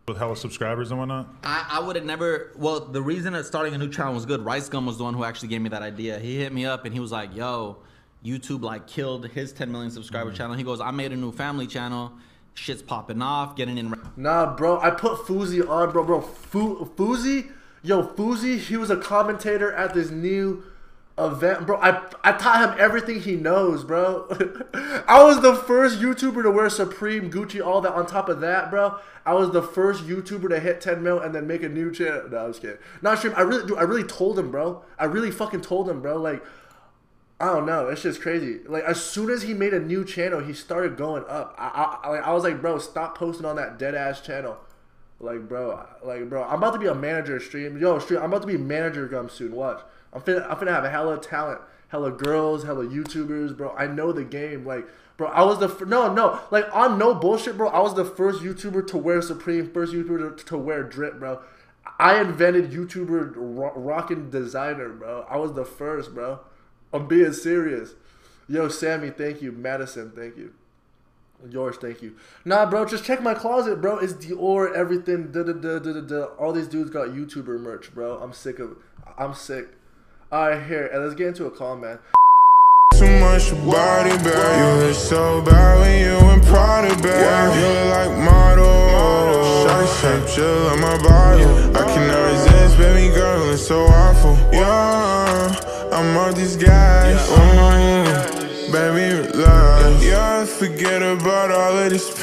with hella subscribers and whatnot? I would have never. Well, the reason that starting a new channel was good. Rice Gum was the one who actually gave me that idea. He hit me up and he was like, "Yo, YouTube like killed his 10 million subscriber channel." He goes, "I made a new family channel. Shit's popping off, getting in." Nah, bro, I put Fuzi on, bro. Fuzi, he was a commentator at this new event, bro. I taught him everything he knows, bro. I was the first YouTuber to wear Supreme, Gucci, all that. On top of that, bro, I was the first YouTuber to hit 10 mil and then make a new channel. No, I was kidding. Not stream. I really told him, bro. I really fucking told him, bro. Like, I don't know. It's just crazy. Like, as soon as he made a new channel, he started going up. I was like, bro, stop posting on that dead ass channel. Like, bro, I'm about to be a manager stream. Stream. I'm about to be manager Gum soon. Watch. I'm finna have a hella talent, hella girls, hella YouTubers, bro. I know the game. Like, bro, I was the like, on no bullshit, bro. I was the first YouTuber to wear Supreme, first YouTuber to wear drip, bro. I invented YouTuber rockin' designer, bro. I was the first, bro. I'm being serious. Yo, Sammy, thank you. Madison, thank you. Yours, thank you. Nah, bro, just check my closet, bro. It's Dior, everything. All these dudes got YouTuber merch, bro. I'm sick of it. I'm sick. All right, here, and let's get into a call, man. Too much body bag. You look so bad when you in Prada bag. You look like model. Shawty shape, chill on my body. I cannot resist, baby girl, it's so awful. Yeah, I'm on these guys. Baby, relax. Yeah, forget about all of this